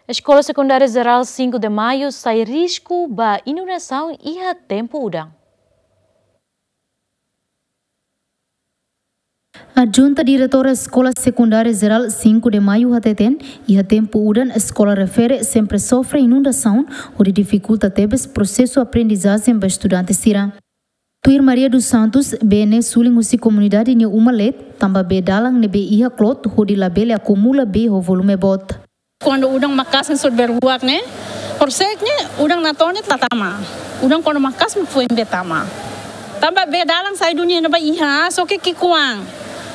Escola Secundária Geral 5 de Maio sai risco ba inundação e a tempo udang. A junta diretora Escola Secundária Geral 5 de Maio HTTN e a tempo udan a escola refere sempre sofre inundação ou dificulta tebes processo aprendizagem para estudantes sira. Tuir Maria dos Santos bene suling usi comunidade ni umalet tamba be dalang nebe iha klot hodi labele acumula be ho volume bot. Quando udang makas sur beruak ne, porseknya udang natone tatama. Udang quando makas me foi betama. Tamba be dalang sai dunia na ba iha so ke kikuang.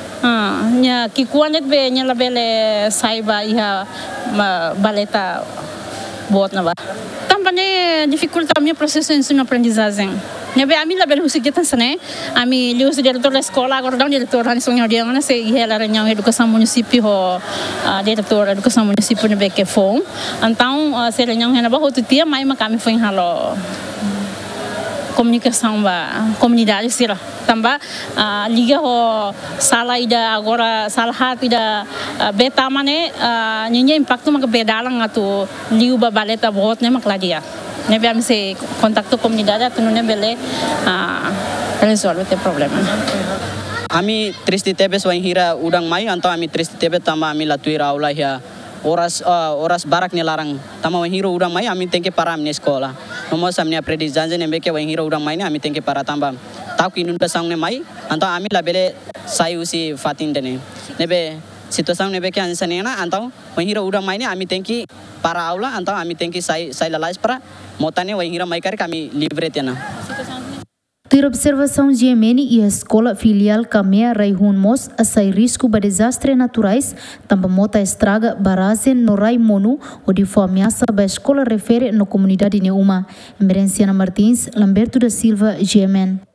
Nya kikuang net be nya labele sai ba iha baleta bot na ba. Tamba ne dificulta minha processo de ensino-aprendizagem. Nebe ami label husik jetan sane, ami lius diretor da escola agora dá diretor han sonho dia na se ihela reunião educação município ho diretor educação município nebe que fom. Então se reunião hena ba outro dia mai makami foi halo comunicação ba comunidade sira. Tamba liga ho sala ida agora sala hat ida beta mane nyenye impacto mak bedalang atu liu ba baleta bot ne makladia. Nebe ami se kontakto komunidade atu nune bele resolve te problema. Ami tristi tebe so hira udang mai anto ami tristi tebe tama ami latuira aula ya oras barak ni larang tama hiro udang mai ami tengke para amne sekolah. Nomo samne aprendizagem nebe ke hiro udang mai ne ami tengke para tamba. Tau ki inundação ne mai anto ami labele sai usi fatin dene. Nebe situação nebe ke ansane na anto hiro udang mai ne ami tengki para aula anto ami tengki sai lalais para motane hira mai kare kami livre tena. Ter observação GMN e a escola filial Camea Raihun Mos assai risco de desastres naturais, também mota estraga barragem no Raimonu, onde foi ameaça da escola refere na comunidade Neuma. Emerenciana Martins, Lamberto da Silva, GMN.